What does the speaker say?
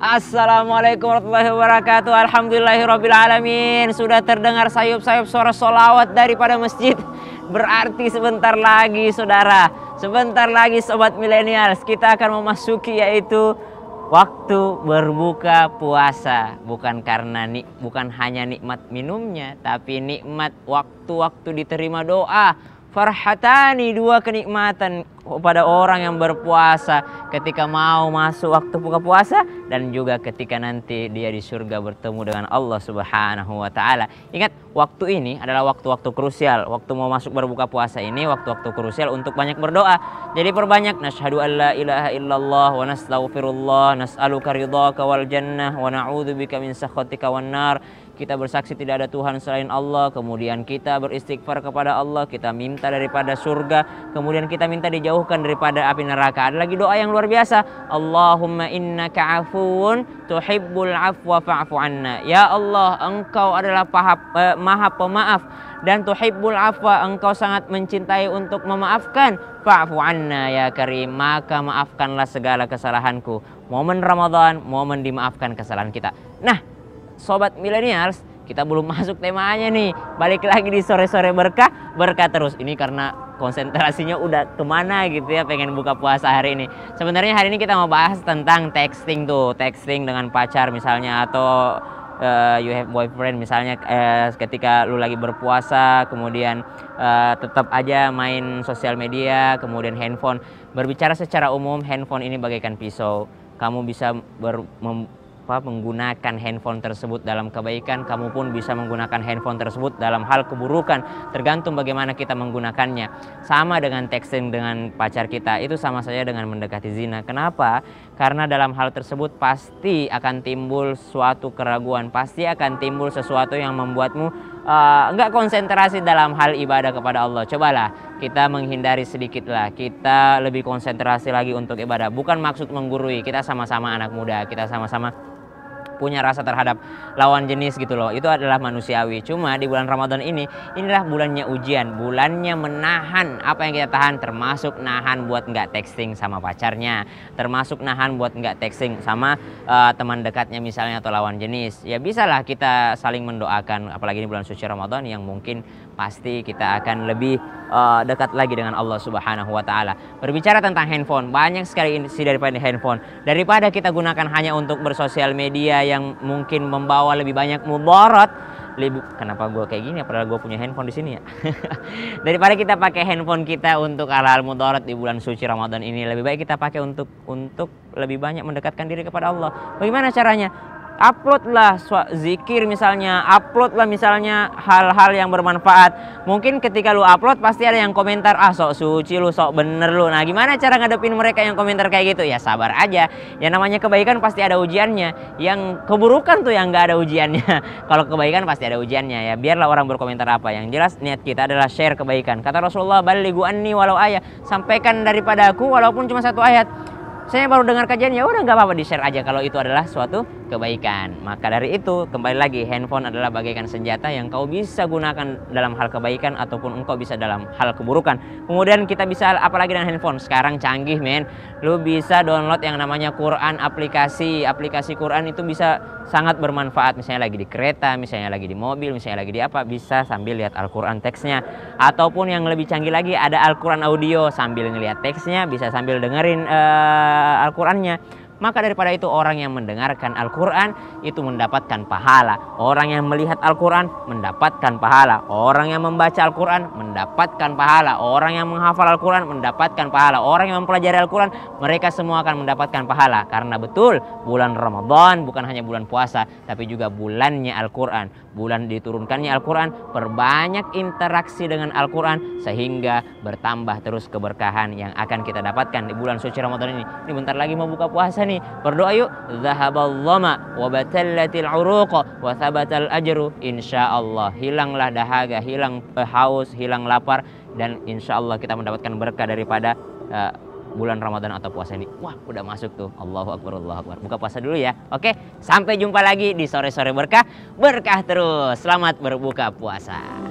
Assalamualaikum warahmatullahi wabarakatuh. Alhamdulillahirrabbilalamin. Sudah terdengar sayup-sayup suara sholawat daripada masjid. Berarti sebentar lagi saudara, sebentar lagi sobat milenials, kita akan memasuki yaitu waktu berbuka puasa. Bukan hanya nikmat minumnya, tapi nikmat waktu-waktu diterima doa. Farhatani, dua kenikmatan pada orang yang berpuasa ketika mau masuk waktu buka puasa dan juga ketika nanti dia di surga bertemu dengan Allah Subhanahu wa taala. Ingat, waktu ini adalah waktu-waktu krusial. Waktu mau masuk berbuka puasa ini waktu-waktu krusial untuk banyak berdoa. Jadi perbanyak nasyhadu alla ilaha illallah wa nastaghfirullah nas'aluka ridhaka wal jannah wa na'udzubika min sakhatika wan nar. Kita bersaksi tidak ada Tuhan selain Allah, kemudian kita beristighfar kepada Allah, kita minta daripada surga, kemudian kita minta dijauhkan daripada api neraka. Ada lagi doa yang luar biasa, Allahumma innaka afuun tuhibbul afwa fa'fu anna. Ya Allah, Engkau adalah maha pemaaf dan tuhibbul afwa, Engkau sangat mencintai untuk memaafkan. Fa'fu anna ya karim, maka maafkanlah segala kesalahanku. Momen Ramadan, momen dimaafkan kesalahan kita. Nah, sobat millennials, kita belum masuk temanya nih. Balik lagi di sore-sore berkah terus. Ini karena konsentrasinya udah kemana gitu ya, pengen buka puasa hari ini. Sebenarnya hari ini kita mau bahas tentang texting dengan pacar misalnya, atau you have boyfriend misalnya, ketika lu lagi berpuasa, kemudian tetap aja main sosial media, kemudian handphone. Berbicara secara umum, handphone ini bagaikan pisau. Kamu bisa menggunakan handphone tersebut dalam kebaikan, kamu pun bisa menggunakan handphone tersebut dalam hal keburukan, tergantung bagaimana kita menggunakannya. Sama dengan texting dengan pacar kita, itu sama saja dengan mendekati zina. Kenapa? Karena dalam hal tersebut pasti akan timbul suatu keraguan, pasti akan timbul sesuatu yang membuatmu enggak konsentrasi dalam hal ibadah kepada Allah. Cobalah kita menghindari sedikit lah, kita lebih konsentrasi lagi untuk ibadah. Bukan maksud menggurui, kita sama-sama anak muda, kita sama-sama punya rasa terhadap lawan jenis gitu loh. Itu adalah manusiawi. Cuma di bulan Ramadan inilah bulannya ujian, bulannya menahan apa yang kita tahan, termasuk nahan buat nggak texting sama pacarnya, termasuk nahan buat nggak texting sama teman dekatnya misalnya atau lawan jenis. Ya bisalah kita saling mendoakan, apalagi di bulan suci Ramadan yang mungkin pasti kita akan lebih dekat lagi dengan Allah Subhanahu wa taala. Berbicara tentang handphone, banyak sekali isi daripada handphone. Daripada kita gunakan hanya untuk bersosial media yang mungkin membawa lebih banyak mudarat. Kenapa gue kayak gini? Padahal gue punya handphone di sini ya. Daripada kita pakai handphone kita untuk hal-hal mudarat di bulan suci Ramadan ini, lebih baik kita pakai untuk lebih banyak mendekatkan diri kepada Allah. Bagaimana caranya? Uploadlah zikir misalnya, uploadlah misalnya hal-hal yang bermanfaat. Mungkin ketika lu upload pasti ada yang komentar, ah sok suci lu, sok bener lu. Nah gimana cara ngadepin mereka yang komentar kayak gitu? Ya sabar aja, yang namanya kebaikan pasti ada ujiannya. Yang keburukan tuh yang gak ada ujiannya. Kalau kebaikan pasti ada ujiannya ya. Biarlah orang berkomentar apa, yang jelas niat kita adalah share kebaikan. Kata Rasulullah, balighu anni walau ayat, sampaikan daripada aku walaupun cuma satu ayat. Saya baru dengar kajian, ya udah nggak apa-apa, di-share aja kalau itu adalah suatu kebaikan. Maka dari itu kembali lagi, handphone adalah bagaikan senjata yang kau bisa gunakan dalam hal kebaikan ataupun engkau bisa dalam hal keburukan. Kemudian kita bisa apalagi dengan handphone sekarang canggih men, lu bisa download yang namanya Quran, aplikasi Quran itu bisa sangat bermanfaat. Misalnya lagi di kereta, misalnya lagi di mobil, misalnya lagi di apa, bisa sambil lihat Al-Quran teksnya. Ataupun yang lebih canggih lagi ada Al-Quran audio, sambil ngelihat teksnya bisa sambil dengerin Al-Qurannya. Maka daripada itu orang yang mendengarkan Al-Quran itu mendapatkan pahala. Orang yang melihat Al-Quran mendapatkan pahala. Orang yang membaca Al-Quran mendapatkan pahala. Orang yang menghafal Al-Quran mendapatkan pahala. Orang yang mempelajari Al-Quran, mereka semua akan mendapatkan pahala. Karena betul, bulan Ramadan bukan hanya bulan puasa, tapi juga bulannya Al-Quran. Bulan diturunkannya Al-Quran, perbanyak interaksi dengan Al-Quran sehingga bertambah terus keberkahan yang akan kita dapatkan di bulan suci Ramadan ini. Ini bentar lagi mau buka puasa nih, berdoa yuk. Zahabal dhama wa batallatil uruq wa thabatal ajru. Insyaallah hilanglah dahaga, hilang haus, hilang lapar, dan insyaallah kita mendapatkan berkah daripada bulan Ramadan atau puasa ini. Wah, udah masuk tuh. Allahu Akbar, Allahu Akbar. Buka puasa dulu ya. Oke, sampai jumpa lagi di sore-sore berkah. Berkah terus. Selamat berbuka puasa.